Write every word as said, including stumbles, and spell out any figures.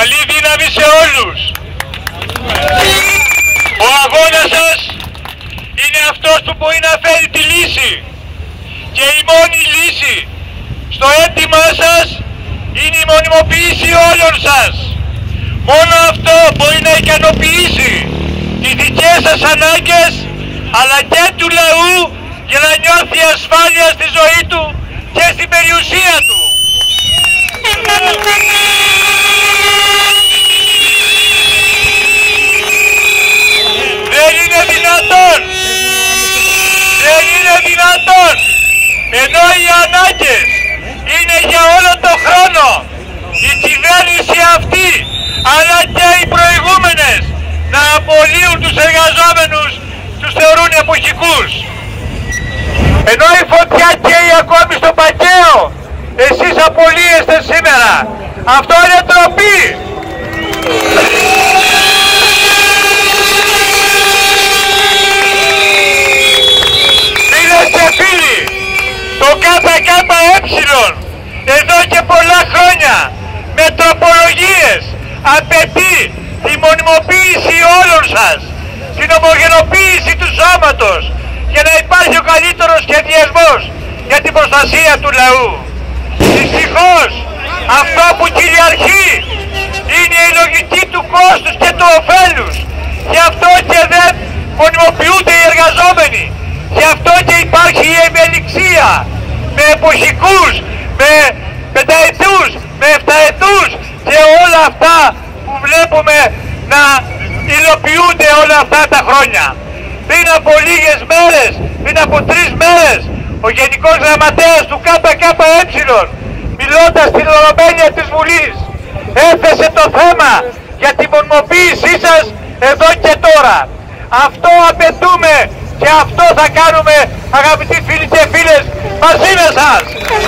Καλή δύναμη σε όλους. Ο αγώνας σας είναι αυτός που μπορεί να φέρει τη λύση. Και η μόνη λύση στο αίτημά σας είναι η μονιμοποίηση όλων σας. Μόνο αυτό μπορεί να ικανοποιήσει τις δικές σας ανάγκες, αλλά και του λαού, για να νιώθει ασφάλεια στη ζωή του και στην περιουσία του. Δεν είναι δυνατόν, δεν είναι δυνατόν, ενώ οι ανάγκες είναι για όλο το χρόνο, η κυβέρνηση αυτή αλλά και οι προηγούμενες να απολύουν τους εργαζόμενους, τους θεωρούν εποχικούς. Ενώ η φωτιά καίει ακόμη στο Πακαίο, εσείς απολύεστε σήμερα. Αυτό είναι ντροπή. Φίλες και φίλοι, το ΚΚΕ εδώ και πολλά χρόνια με τροπολογίες απαιτεί τη μονιμοποίηση όλων σας, την ομογενοποίηση του σώματος, για να υπάρχει ο καλύτερος σχεδιασμός για την προστασία του λαού. Δυστυχώς αυτό που κυριαρχεί είναι η λογική του κόστους και του ωφέλους. Γι' αυτό και δεν μονιμοποιούνται οι εργαζόμενοι. Γι' αυτό και υπάρχει η ευελιξία με εποχικούς, με πενταετούς, με εφταετούς και όλα αυτά που βλέπουμε να υλοποιούνται όλα αυτά τα χρόνια. Πριν από λίγες μέρες, πριν από τρεις μέρες, ο Γενικός Γραμματέας του ΚΚΕ, μιλώντας στην Ολομέλεια της Βουλής, έθεσε το θέμα για την μονιμοποίησή σας εδώ και τώρα. Αυτό απαιτούμε και αυτό θα κάνουμε, αγαπητοί φίλοι και φίλες, μαζί με σας.